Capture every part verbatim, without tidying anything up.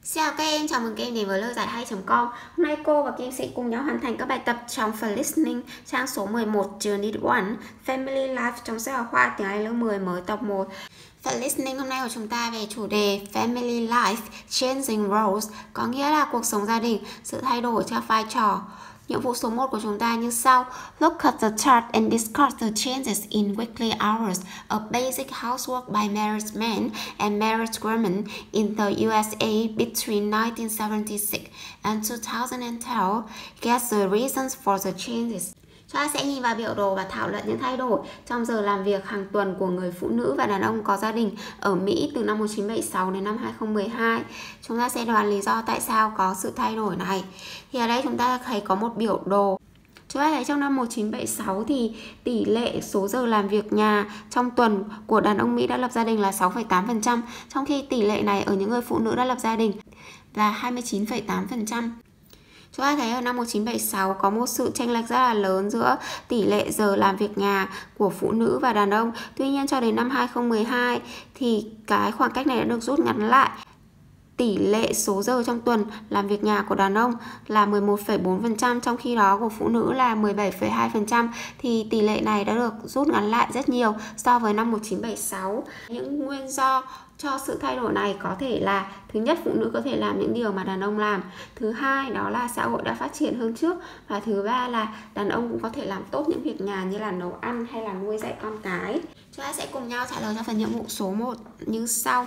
Xin chào các em, chào mừng các em đến với lời giải hay chấm com. Hôm nay cô và các em sẽ cùng nhau hoàn thành các bài tập trong phần listening trang số mười một Unit một Family Life trong sách giáo khoa tiếng Anh lớp mười mới tập một. Phần listening hôm nay của chúng ta về chủ đề Family Life Changing Roles, có nghĩa là cuộc sống gia đình, sự thay đổi các vai trò. Nhiệm vụ số một của chúng ta như sau. Look at the chart and discuss the changes in weekly hours of basic housework by married men and married women in the U S A between nineteen seventy-six and two thousand twelve. Guess the reasons for the changes. Chúng ta sẽ nhìn vào biểu đồ và thảo luận những thay đổi trong giờ làm việc hàng tuần của người phụ nữ và đàn ông có gia đình ở Mỹ từ năm một nghìn chín trăm bảy mươi sáu đến năm hai nghìn không trăm mười hai. Chúng ta sẽ đoán lý do tại sao có sự thay đổi này. Thì ở đây chúng ta thấy có một biểu đồ. Chúng ta thấy trong năm một nghìn chín trăm bảy mươi sáu thì tỷ lệ số giờ làm việc nhà trong tuần của đàn ông Mỹ đã lập gia đình là sáu phẩy tám phần trăm, trong khi tỷ lệ này ở những người phụ nữ đã lập gia đình là hai mươi chín phẩy tám phần trăm. Chúng ta thấy ở năm một nghìn chín trăm bảy mươi sáu có một sự chênh lệch rất là lớn giữa tỷ lệ giờ làm việc nhà của phụ nữ và đàn ông. Tuy nhiên cho đến năm hai nghìn không trăm mười hai thì cái khoảng cách này đã được rút ngắn lại. Tỷ lệ số giờ trong tuần làm việc nhà của đàn ông là mười một phẩy bốn phần trăm, trong khi đó của phụ nữ là mười bảy phẩy hai phần trăm. Thì tỷ lệ này đã được rút ngắn lại rất nhiều so với năm một nghìn chín trăm bảy mươi sáu. Những nguyên do cho sự thay đổi này có thể là: thứ nhất, phụ nữ có thể làm những điều mà đàn ông làm. Thứ hai, đó là xã hội đã phát triển hơn trước. Và thứ ba là đàn ông cũng có thể làm tốt những việc nhà như là nấu ăn hay là nuôi dạy con cái. Chúng ta sẽ cùng nhau trả lời cho phần nhiệm vụ số một như sau.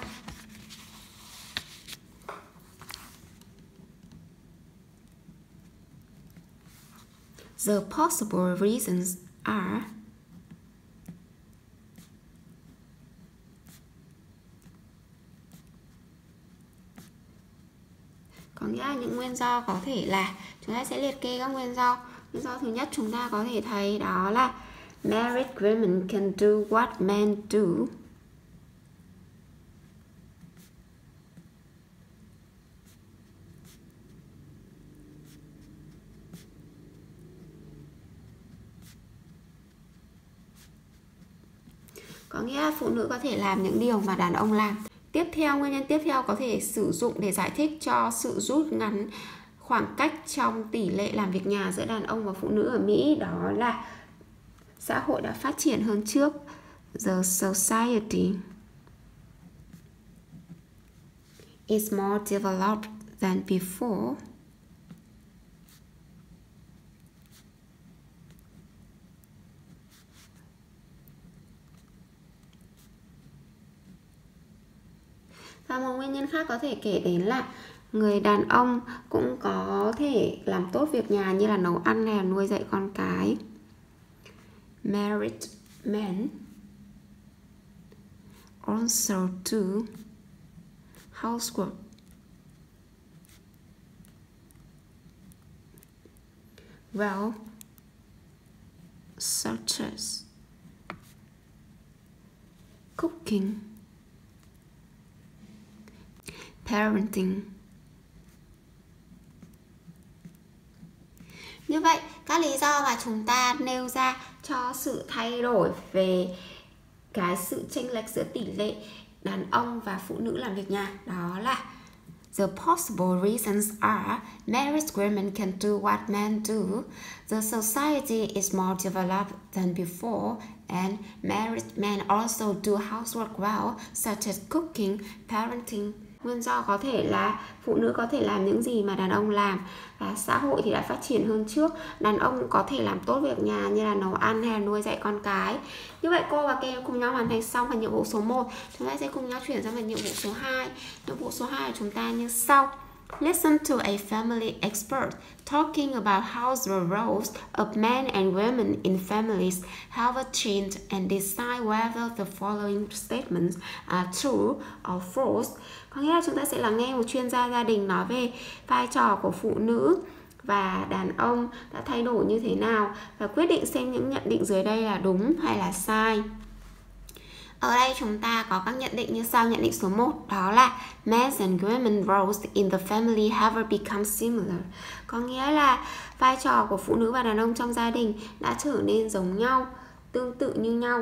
The possible reasons are: có nghĩa là những nguyên do có thể là, chúng ta sẽ liệt kê các nguyên do. Nguyên do thứ nhất chúng ta có thể thấy đó là married women can do what men do. Có nghĩa là phụ nữ có thể làm những điều mà đàn ông làm. Tiếp theo, nguyên nhân tiếp theo có thể sử dụng để giải thích cho sự rút ngắn khoảng cách trong tỷ lệ làm việc nhà giữa đàn ông và phụ nữ ở Mỹ, đó là xã hội đã phát triển hơn trước. The society is more developed than before. Và một nguyên nhân khác có thể kể đến là người đàn ông cũng có thể làm tốt việc nhà như là nấu ăn hay là nuôi dạy con cái. Married men also do housework. Well, such as cooking, parenting. Như vậy, các lý do mà chúng ta nêu ra cho sự thay đổi về cái sự chênh lệch giữa tỷ lệ đàn ông và phụ nữ làm việc nhà đó là: the possible reasons are married women can do what men do, the society is more developed than before, and married men also do housework well, such as cooking, parenting. Nguyên do có thể là phụ nữ có thể làm những gì mà đàn ông làm, và xã hội thì đã phát triển hơn trước. Đàn ông có thể làm tốt việc nhà như là nấu ăn hay là nuôi dạy con cái. Như vậy cô và các em cùng nhau hoàn thành xong phần nhiệm vụ số một. Chúng ta sẽ cùng nhau chuyển sang phần nhiệm vụ số hai. Nhiệm vụ số hai của chúng ta như sau. Listen to a family expert talking about how the roles of men and women in families have changed and decide whether the following statements are true or false. Có nghĩa là chúng ta sẽ lắng nghe một chuyên gia gia đình nói về vai trò của phụ nữ và đàn ông đã thay đổi như thế nào và quyết định xem những nhận định dưới đây là đúng hay là sai. Ở đây chúng ta có các nhận định như sau. Nhận định số một đó là men and women roles in the family have become similar. Có nghĩa là vai trò của phụ nữ và đàn ông trong gia đình đã trở nên giống nhau, tương tự như nhau.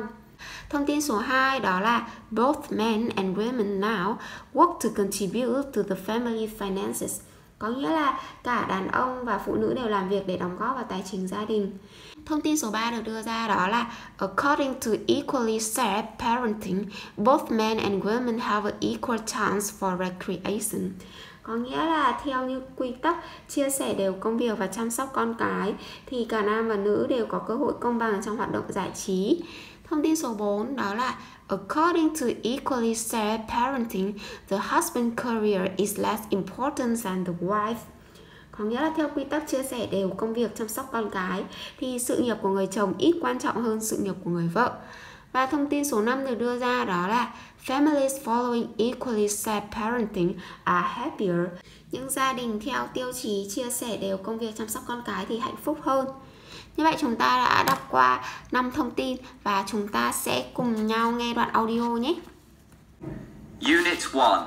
Thông tin số hai đó là both men and women now work to contribute to the family finances. Có nghĩa là cả đàn ông và phụ nữ đều làm việc để đóng góp vào tài chính gia đình. Thông tin số ba được đưa ra đó là according to equally shared parenting, both men and women have an equal chance for recreation. Có nghĩa là theo như quy tắc chia sẻ đều công việc và chăm sóc con cái thì cả nam và nữ đều có cơ hội công bằng trong hoạt động giải trí. Thông tin số bốn đó là according to equally shared parenting, the husband's career is less important than the wife. Có nghĩa là theo quy tắc chia sẻ đều công việc chăm sóc con cái thì sự nghiệp của người chồng ít quan trọng hơn sự nghiệp của người vợ. Và thông tin số năm được đưa ra đó là families following equally shared parenting are happier. Những gia đình theo tiêu chí chia sẻ đều công việc chăm sóc con cái thì hạnh phúc hơn. Như vậy chúng ta đã đọc qua năm thông tin và chúng ta sẽ cùng nhau nghe đoạn audio nhé. Unit one,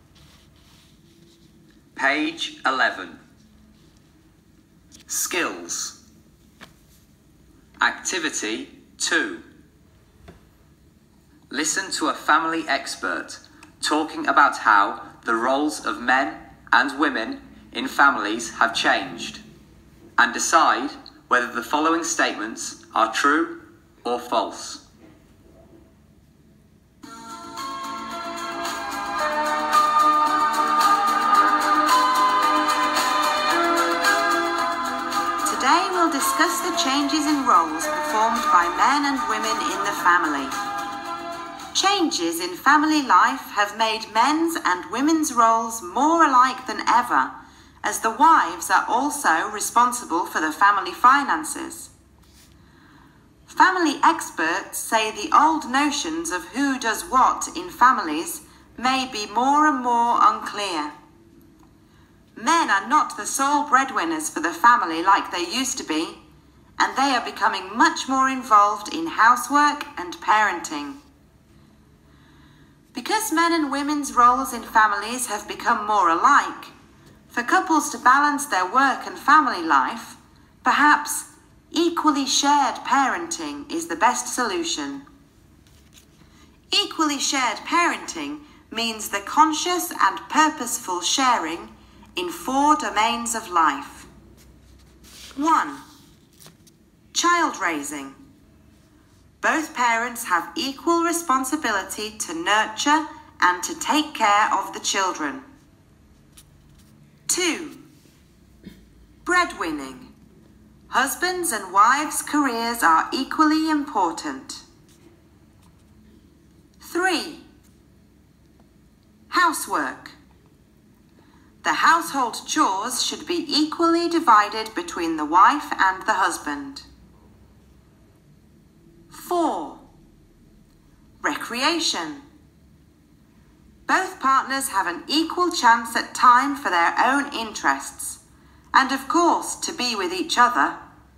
Page eleven. Skills. Activity two. Listen to a family expert talking about how the roles of men and women in families have changed, and decide whether the following statements are true or false. Today we'll discuss the changes in roles performed by men and women in the family. Changes in family life have made men's and women's roles more alike than ever, as the wives are also responsible for the family finances. Family experts say the old notions of who does what in families may be more and more unclear. Men are not the sole breadwinners for the family like they used to be, and they are becoming much more involved in housework and parenting. Because men and women's roles in families have become more alike, for couples to balance their work and family life, perhaps equally shared parenting is the best solution. Equally shared parenting means the conscious and purposeful sharing in four domains of life. one. Child raising. Both parents have equal responsibility to nurture and to take care of the children. two. Breadwinning. Husbands' and wives' careers are equally important. three. Housework. The household chores should be equally divided between the wife and the husband. four. Recreation. Both partners have an equal chance at time for their own interests, and of course to be with each other.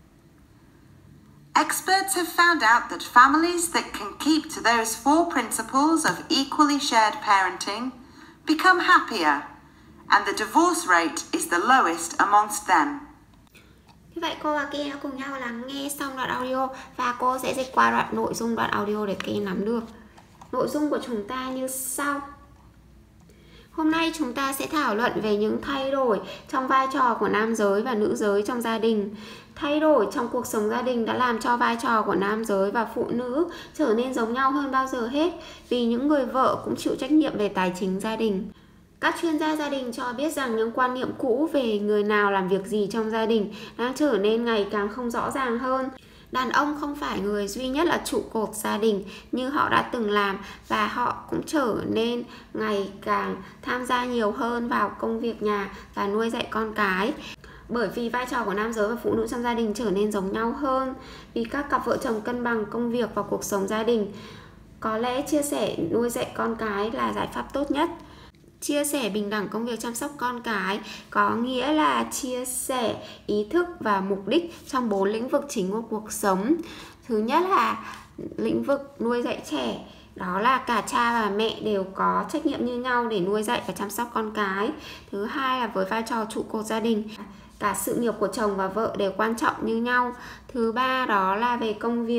Experts have found out that families that can keep to those four principles of equally shared parenting become happier, and the divorce rate is the lowest amongst them. Như vậy cô và Kim đã cùng nhau lắng nghe xong đoạn audio và cô sẽ dịch qua đoạn nội dung đoạn audio để Kim nắm được. Nội dung của chúng ta như sau. Hôm nay chúng ta sẽ thảo luận về những thay đổi trong vai trò của nam giới và nữ giới trong gia đình. Thay đổi trong cuộc sống gia đình đã làm cho vai trò của nam giới và phụ nữ trở nên giống nhau hơn bao giờ hết, vì những người vợ cũng chịu trách nhiệm về tài chính gia đình. Các chuyên gia gia đình cho biết rằng những quan niệm cũ về người nào làm việc gì trong gia đình đang trở nên ngày càng không rõ ràng hơn. Đàn ông không phải người duy nhất là trụ cột gia đình như họ đã từng làm, và họ cũng trở nên ngày càng tham gia nhiều hơn vào công việc nhà và nuôi dạy con cái. Bởi vì vai trò của nam giới và phụ nữ trong gia đình trở nên giống nhau hơn, vì các cặp vợ chồng cân bằng công việc và cuộc sống gia đình. Có lẽ chia sẻ nuôi dạy con cái là giải pháp tốt nhất. Chia sẻ bình đẳng công việc chăm sóc con cái có nghĩa là chia sẻ ý thức và mục đích trong bốn lĩnh vực chính của cuộc sống. Thứ nhất là lĩnh vực nuôi dạy trẻ. Đó là cả cha và mẹ đều có trách nhiệm như nhau để nuôi dạy và chăm sóc con cái. Thứ hai là với vai trò trụ cột gia đình, cả sự nghiệp của chồng và vợ đều quan trọng như nhau. Thứ ba đó là về công việc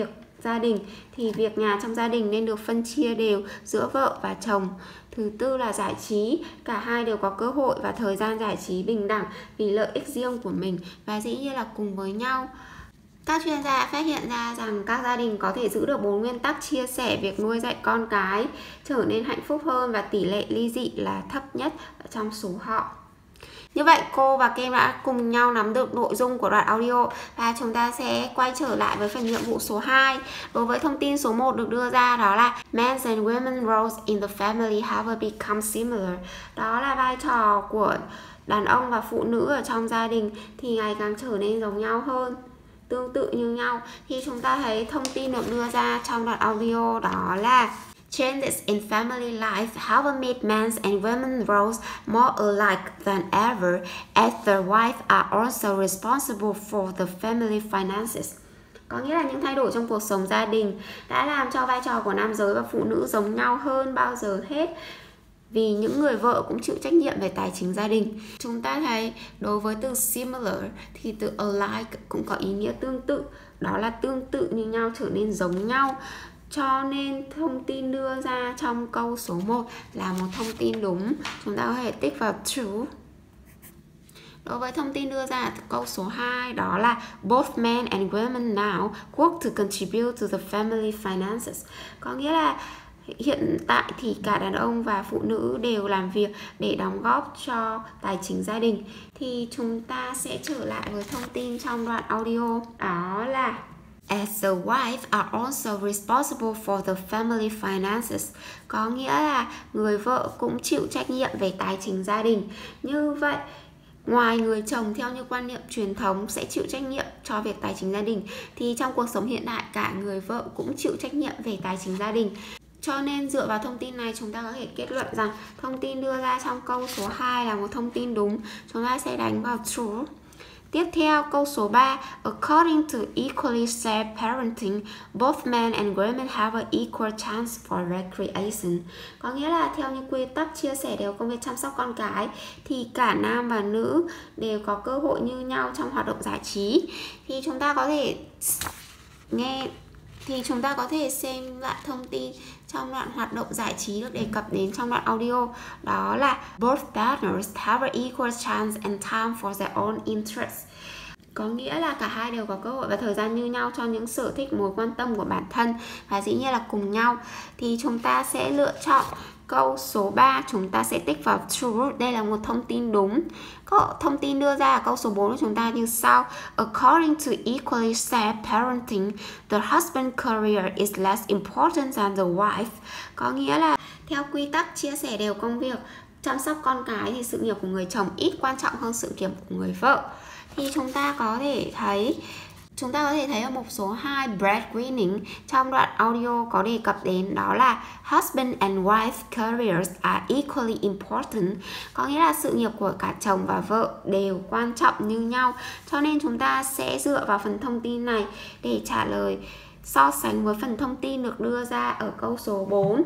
gia đình thì việc nhà trong gia đình nên được phân chia đều giữa vợ và chồng. Thứ tư là giải trí, cả hai đều có cơ hội và thời gian giải trí bình đẳng vì lợi ích riêng của mình và dĩ nhiên là cùng với nhau. Các chuyên gia phát hiện ra rằng các gia đình có thể giữ được bốn nguyên tắc chia sẻ việc nuôi dạy con cái, trở nên hạnh phúc hơn và tỷ lệ ly dị là thấp nhất ở trong số họ. Như vậy cô và Kem đã cùng nhau nắm được nội dung của đoạn audio và chúng ta sẽ quay trở lại với phần nhiệm vụ số hai. Đối với thông tin số một được đưa ra đó là men's and women's roles in the family have become similar. Đó là vai trò của đàn ông và phụ nữ ở trong gia đình thì ngày càng trở nên giống nhau hơn, tương tự như nhau. Thì chúng ta thấy thông tin được đưa ra trong đoạn audio đó là changes in family life have made men's and women's roles more alike than ever, as the wives are also responsible for the family finances. Có nghĩa là những thay đổi trong cuộc sống gia đình đã làm cho vai trò của nam giới và phụ nữ giống nhau hơn bao giờ hết, vì những người vợ cũng chịu trách nhiệm về tài chính gia đình. Chúng ta thấy đối với từ similar thì từ alike cũng có ý nghĩa tương tự, đó là tương tự như nhau, trở nên giống nhau. Cho nên thông tin đưa ra trong câu số một là một thông tin đúng. Chúng ta có thể tích vào true. Đối với thông tin đưa ra ở câu số hai đó là both men and women now work to contribute to the family finances. Có nghĩa là hiện tại thì cả đàn ông và phụ nữ đều làm việc để đóng góp cho tài chính gia đình. Thì chúng ta sẽ trở lại với thông tin trong đoạn audio đó là as the wife are also responsible for the family finances. Có nghĩa là người vợ cũng chịu trách nhiệm về tài chính gia đình. Như vậy, ngoài người chồng theo như quan niệm truyền thống sẽ chịu trách nhiệm cho việc tài chính gia đình, thì trong cuộc sống hiện đại cả người vợ cũng chịu trách nhiệm về tài chính gia đình. Cho nên dựa vào thông tin này chúng ta có thể kết luận rằng thông tin đưa ra trong câu số hai là một thông tin đúng. Chúng ta sẽ đánh vào true. Tiếp theo câu số ba, according to equally shared parenting, both men and women have an equal chance for recreation. Có nghĩa là theo những quy tắc chia sẻ đều công việc chăm sóc con cái thì cả nam và nữ đều có cơ hội như nhau trong hoạt động giải trí. Thì chúng ta có thể nghe thì chúng ta có thể xem lại thông tin trong đoạn hoạt động giải trí được đề cập đến trong đoạn audio, đó là both partners have an equal chance and time for their own interests. Có nghĩa là cả hai đều có cơ hội và thời gian như nhau cho những sở thích, mối quan tâm của bản thân và dĩ nhiên là cùng nhau. Thì chúng ta sẽ lựa chọn câu số ba, chúng ta sẽ tích vào true. Đây là một thông tin đúng. Thông tin đưa ra ở câu số bốn của chúng ta như sau: according to equally shared parenting, the husband's career is less important than the wife. Có nghĩa là theo quy tắc chia sẻ đều công việc chăm sóc con cái thì sự nghiệp của người chồng ít quan trọng hơn sự nghiệp của người vợ. Thì chúng ta có thể thấy Chúng ta có thể thấy ở mục số hai breadwinning trong đoạn audio có đề cập đến, đó là husband and wife careers are equally important. Có nghĩa là sự nghiệp của cả chồng và vợ đều quan trọng như nhau. Cho nên chúng ta sẽ dựa vào phần thông tin này để trả lời so sánh với phần thông tin được đưa ra ở câu số bốn.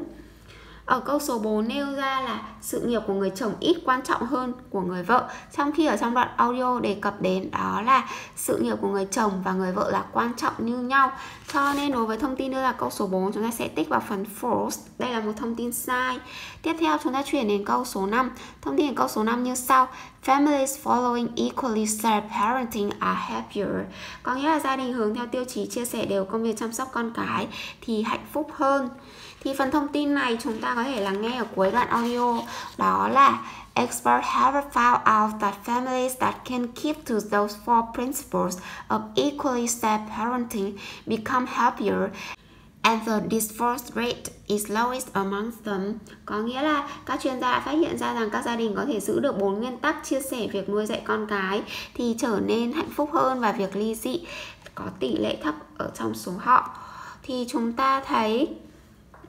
Ở câu số bốn nêu ra là sự nghiệp của người chồng ít quan trọng hơn của người vợ, trong khi ở trong đoạn audio đề cập đến đó là sự nghiệp của người chồng và người vợ là quan trọng như nhau. Cho nên đối với thông tin đưa ra câu số bốn, chúng ta sẽ tích vào phần false. Đây là một thông tin sai. Tiếp theo chúng ta chuyển đến câu số năm. Thông tin ở câu số năm như sau: families following equally shared parenting are happier. Có nghĩa là gia đình hướng theo tiêu chí chia sẻ đều công việc chăm sóc con cái thì hạnh phúc hơn. Thì phần thông tin này chúng ta có thể lắng nghe ở cuối đoạn audio, đó là experts have found out that families that can keep to those four principles of equally shared parenting become happier and the divorce rate is lowest amongst them. Có nghĩa là các chuyên gia đã phát hiện ra rằng các gia đình có thể giữ được bốn nguyên tắc chia sẻ việc nuôi dạy con cái thì trở nên hạnh phúc hơn và việc ly dị có tỷ lệ thấp ở trong số họ. Thì chúng ta thấy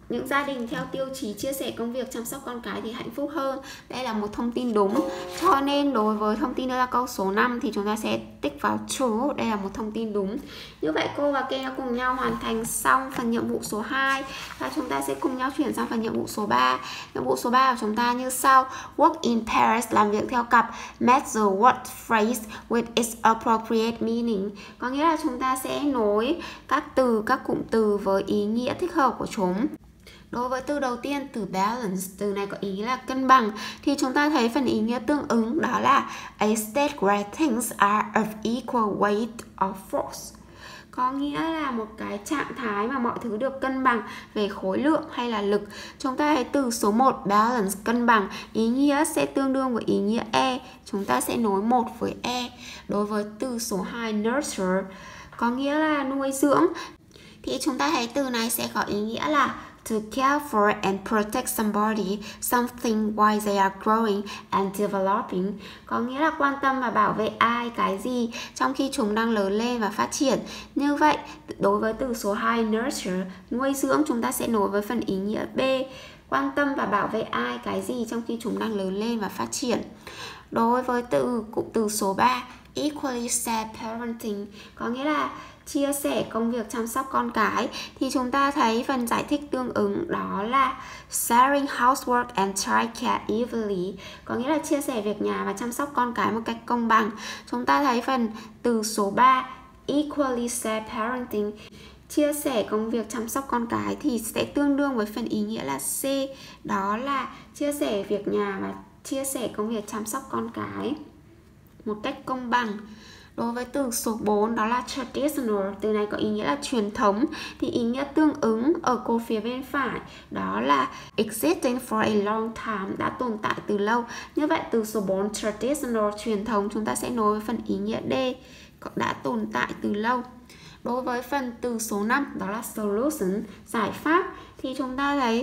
những gia đình theo tiêu chí chia sẻ công việc chăm sóc con cái thì hạnh phúc hơn. Đây là một thông tin đúng. Cho nên đối với thông tin đưa ra câu số năm thì chúng ta sẽ tích vào true. Đây là một thông tin đúng. Như vậy cô và Ken đã cùng nhau hoàn thành xong phần nhiệm vụ số hai. Và chúng ta sẽ cùng nhau chuyển sang phần nhiệm vụ số ba. Nhiệm vụ số ba của chúng ta như sau. Work in pairs, làm việc theo cặp. Match the word phrase with its appropriate meaning. Có nghĩa là chúng ta sẽ nối các từ, các cụm từ với ý nghĩa thích hợp của chúng. Đối với từ đầu tiên, từ balance, từ này có ý nghĩa là cân bằng, thì chúng ta thấy phần ý nghĩa tương ứng đó là a state where things are of equal weight or force. Có nghĩa là một cái trạng thái mà mọi thứ được cân bằng về khối lượng hay là lực. Chúng ta thấy từ số một, balance, cân bằng, ý nghĩa sẽ tương đương với ý nghĩa E. Chúng ta sẽ nối một với E. Đối với từ số hai, nurture, có nghĩa là nuôi dưỡng, thì chúng ta thấy từ này sẽ có ý nghĩa là to care for and protect somebody, something while they are growing and developing. Có nghĩa là quan tâm và bảo vệ ai, cái gì trong khi chúng đang lớn lên và phát triển. Như vậy, đối với từ số hai, nurture, nuôi dưỡng, chúng ta sẽ nối với phần ý nghĩa B, quan tâm và bảo vệ ai, cái gì trong khi chúng đang lớn lên và phát triển. Đối với từ cụm từ số ba, equally shared parenting, có nghĩa là chia sẻ công việc chăm sóc con cái, thì chúng ta thấy phần giải thích tương ứng đó là sharing housework and childcare evenly, có nghĩa là chia sẻ việc nhà và chăm sóc con cái một cách công bằng. Chúng ta thấy phần từ số ba, equally shared parenting, chia sẻ công việc chăm sóc con cái thì sẽ tương đương với phần ý nghĩa là C, đó là chia sẻ việc nhà và chia sẻ công việc chăm sóc con cái một cách công bằng. Đối với từ số bốn, đó là traditional, từ này có ý nghĩa là truyền thống, thì ý nghĩa tương ứng ở cột phía bên phải đó là existing for a long time, đã tồn tại từ lâu. Như vậy từ số bốn, traditional, truyền thống, chúng ta sẽ nối với phần ý nghĩa D, đã tồn tại từ lâu. Đối với phần từ số năm, đó là solution, giải pháp, thì chúng ta thấy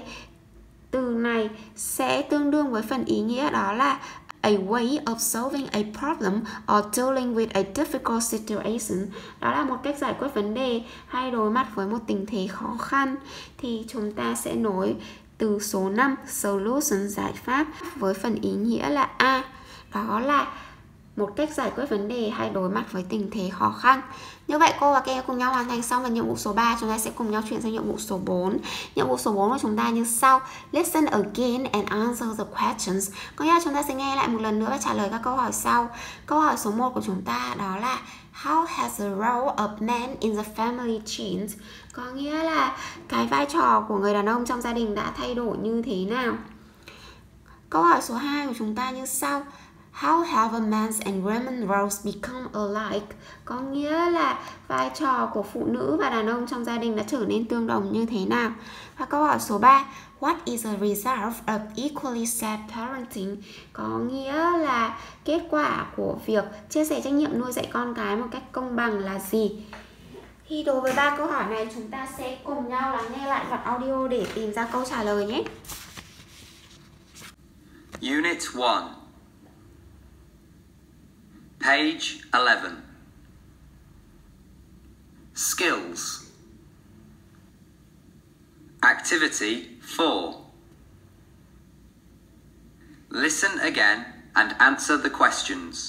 từ này sẽ tương đương với phần ý nghĩa đó là a way of solving a problem or dealing with a difficult situation. Đó là một cách giải quyết vấn đề hay đối mặt với một tình thế khó khăn. Thì chúng ta sẽ nối từ số năm, solution, giải pháp, với phần ý nghĩa là A, đó là một cách giải quyết vấn đề hay đối mặt với tình thế khó khăn. Như vậy cô và các em cùng nhau hoàn thành xong phần nhiệm vụ số ba. Chúng ta sẽ cùng nhau chuyển sang nhiệm vụ số bốn. Nhiệm vụ số bốn của chúng ta như sau. Listen again and answer the questions. Có nghĩa là chúng ta sẽ nghe lại một lần nữa và trả lời các câu hỏi sau. Câu hỏi số một của chúng ta đó là how has the role of men in the family changed? Có nghĩa là cái vai trò của người đàn ông trong gia đình đã thay đổi như thế nào? Câu hỏi số hai của chúng ta như sau. How have men's and women's roles become alike? Có nghĩa là vai trò của phụ nữ và đàn ông trong gia đình đã trở nên tương đồng như thế nào? Và câu hỏi số ba, what is a result of equally shared parenting? Có nghĩa là kết quả của việc chia sẻ trách nhiệm nuôi dạy con cái một cách công bằng là gì? Thì đối với ba câu hỏi này, chúng ta sẽ cùng nhau lắng nghe lại đoạn audio để tìm ra câu trả lời nhé. Unit one. Page eleven. Skills. Activity four. Listen again and answer the questions.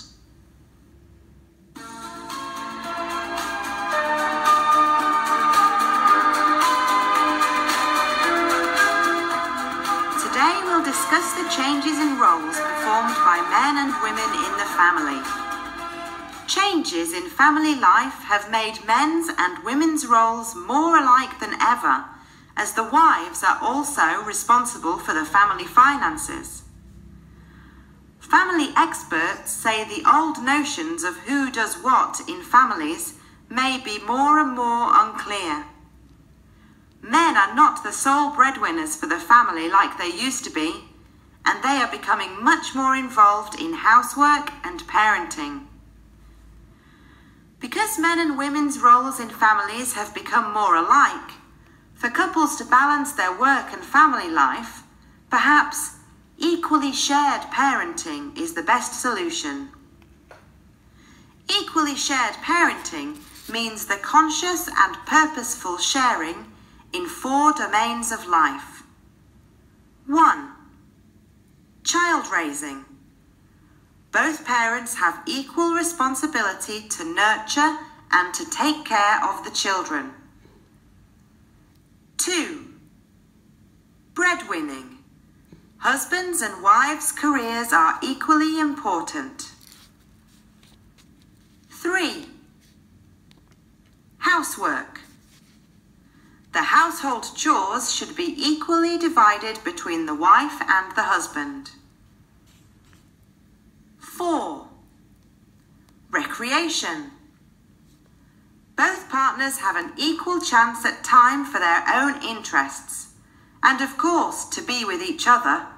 Today we'll discuss the changes in roles performed by men and women in the family. Changes in family life have made men's and women's roles more alike than ever, as the wives are also responsible for the family finances. Family experts say the old notions of who does what in families may be more and more unclear. Men are not the sole breadwinners for the family like they used to be, and they are becoming much more involved in housework and parenting. Because men and women's roles in families have become more alike, for couples to balance their work and family life, perhaps equally shared parenting is the best solution. Equally shared parenting means the conscious and purposeful sharing in four domains of life. one. Child raising. Both parents have equal responsibility to nurture and to take care of the children. two. Breadwinning. Husbands' and wives' careers are equally important. three. Housework. The household chores should be equally divided between the wife and the husband. four. Recreation. Both partners have an equal chance at time for their own interests, and of course to be with each other.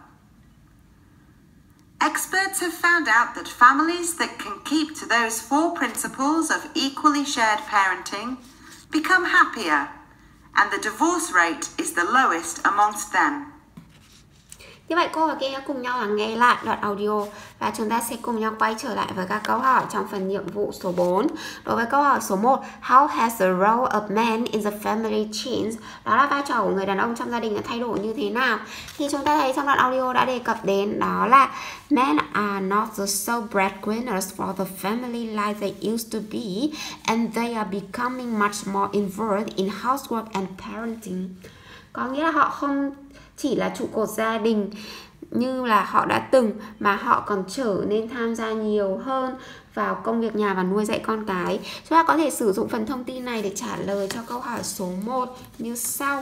Experts have found out that families that can keep to those four principles of equally shared parenting become happier, and the divorce rate is the lowest amongst them. Như vậy cô và các em cùng nhau lắng nghe lại đoạn audio và chúng ta sẽ cùng nhau quay trở lại với các câu hỏi trong phần nhiệm vụ số bốn. Đối với câu hỏi số một, how has the role of men in the family changed? Đó là vai trò của người đàn ông trong gia đình đã thay đổi như thế nào? Thì chúng ta thấy trong đoạn audio đã đề cập đến đó là men are not the sole breadwinners for the family like they used to be, and they are becoming much more involved in housework and parenting. Có nghĩa là họ không chỉ là trụ cột gia đình như là họ đã từng, mà họ còn trở nên tham gia nhiều hơn vào công việc nhà và nuôi dạy con cái. Chúng ta có thể sử dụng phần thông tin này để trả lời cho câu hỏi số một như sau.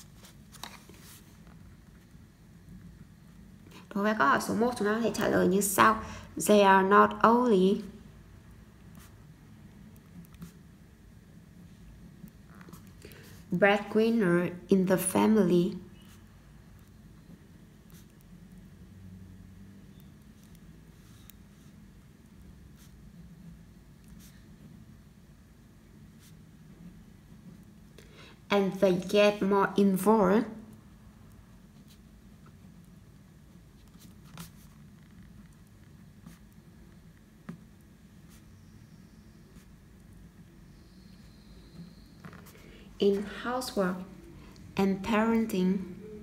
Đối với câu hỏi số một, chúng ta có thể trả lời như sau. They are not only breadwinner in the family, and they get more involved in housework and parenting.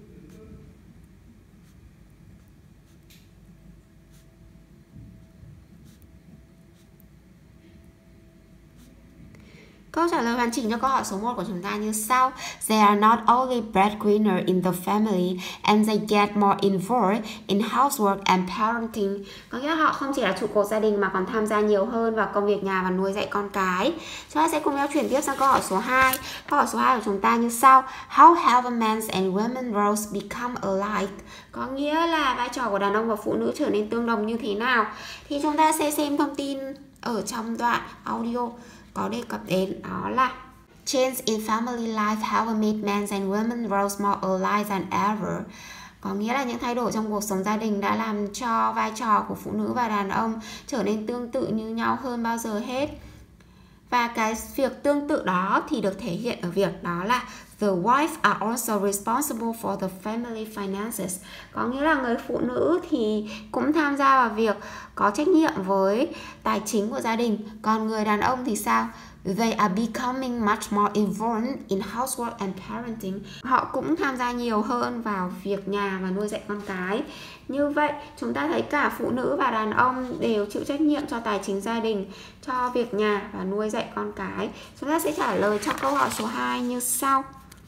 Câu trả lời hoàn chỉnh cho câu hỏi số một của chúng ta như sau. They are not only breadwinner in the family and they get more involved in housework and parenting. Có nghĩa là họ không chỉ là trụ cột gia đình mà còn tham gia nhiều hơn vào công việc nhà và nuôi dạy con cái. Chúng ta sẽ cùng nhau chuyển tiếp sang câu hỏi số hai. Câu hỏi số hai của chúng ta như sau. How have men's and women's roles become alike? Có nghĩa là vai trò của đàn ông và phụ nữ trở nên tương đồng như thế nào? Thì chúng ta sẽ xem thông tin ở trong đoạn audio có đề cập đến, đó là change in family life have made men's and women's roles more alike than ever. Có nghĩa là những thay đổi trong cuộc sống gia đình đã làm cho vai trò của phụ nữ và đàn ông trở nên tương tự như nhau hơn bao giờ hết. Và cái việc tương tự đó thì được thể hiện ở việc đó là the wife are also responsible for the family finances. Có nghĩa là người phụ nữ thì cũng tham gia vào việc có trách nhiệm với tài chính của gia đình. Còn người đàn ông thì sao? They are becoming much more involved in housework and parenting. Họ cũng tham gia nhiều hơn vào việc nhà và nuôi dạy con cái. Như vậy, chúng ta thấy cả phụ nữ và đàn ông đều chịu trách nhiệm cho tài chính gia đình, cho việc nhà và nuôi dạy con cái. Chúng ta sẽ trả lời cho câu hỏi số hai như sau.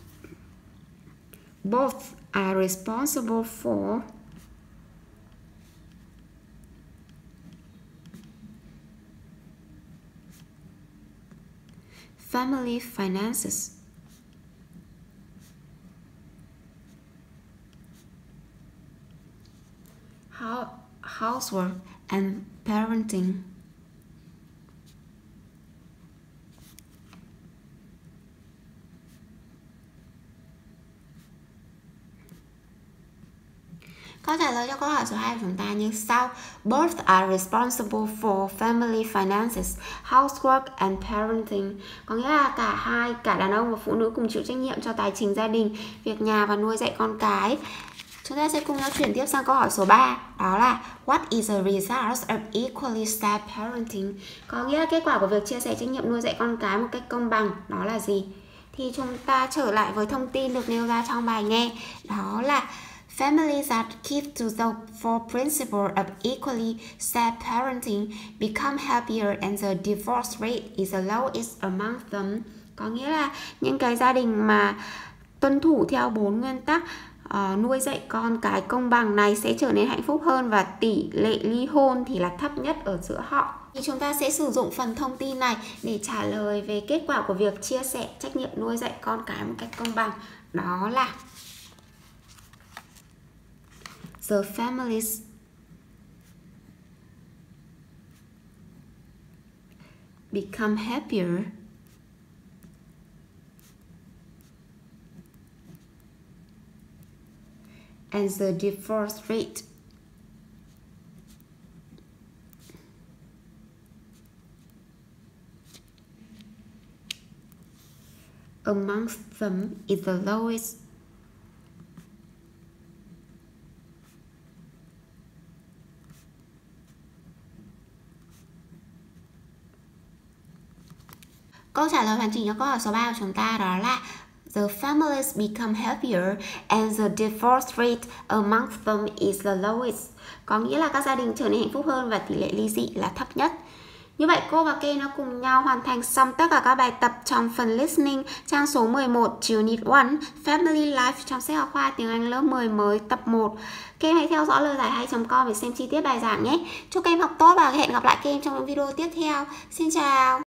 Both are responsible for family finances. Housework and parenting. Câu trả lời cho câu hỏi số hai của chúng ta như sau. Both are responsible for family finances, housework and parenting. Có nghĩa là cả hai, cả đàn ông và phụ nữ cùng chịu trách nhiệm cho tài chính gia đình, việc nhà và nuôi dạy con cái. Chúng ta sẽ cùng nhau chuyển tiếp sang câu hỏi số ba. Đó là what is the result of equally shared parenting? Có nghĩa là kết quả của việc chia sẻ trách nhiệm nuôi dạy con cái một cách công bằng. Đó là gì? thì chúng ta trở lại với thông tin được nêu ra trong bài nghe. Đó là families that keep to the four principles of equally shared parenting become happier and the divorce rate is the lowest among them. Có nghĩa là những cái gia đình mà tuân thủ theo bốn nguyên tắc uh, nuôi dạy con cái công bằng này sẽ trở nên hạnh phúc hơn, và tỷ lệ ly hôn thì là thấp nhất ở giữa họ. Thì chúng ta sẽ sử dụng phần thông tin này để trả lời về kết quả của việc chia sẻ trách nhiệm nuôi dạy con cái một cách công bằng. Đó là the families become happier and the divorce rate amongst them is the lowest Câu trả lời hoàn chỉnh cho câu hỏi số ba của chúng ta đó là the families become happier and the divorce rate amongst them is the lowest. Có nghĩa là các gia đình trở nên hạnh phúc hơn và tỷ lệ ly dị là thấp nhất. Như vậy cô và Kê nó cùng nhau hoàn thành xong tất cả các bài tập trong phần listening trang số mười một Unit một Family Life trong sách giáo khoa tiếng Anh lớp mười mới tập một. Các em hãy theo dõi lời giải hay chấm com để xem chi tiết bài giảng nhé. Chúc các em học tốt và hẹn gặp lại các em trong những video tiếp theo. Xin chào.